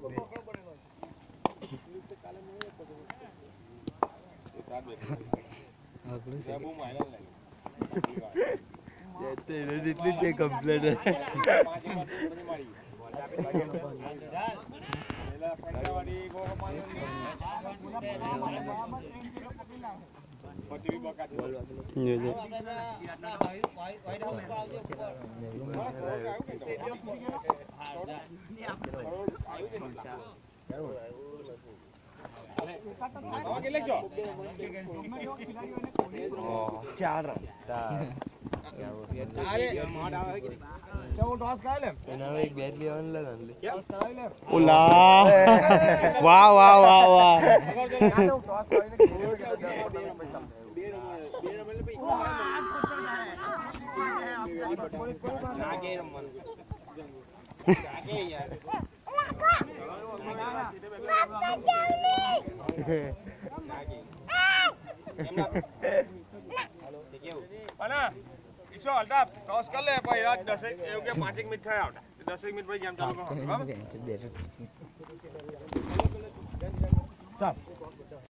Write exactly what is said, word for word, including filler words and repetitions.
એટલી કમ્પ્લેટ ચાર વાહ વાહ વાહ વાહ ટોસ કર લે પછી રાત દસ એવું કે પાંચ એક મિનિટ થયા દસ એક મિનિટ પછી ગેમ ચાલુ કરો બરાબર ચાલ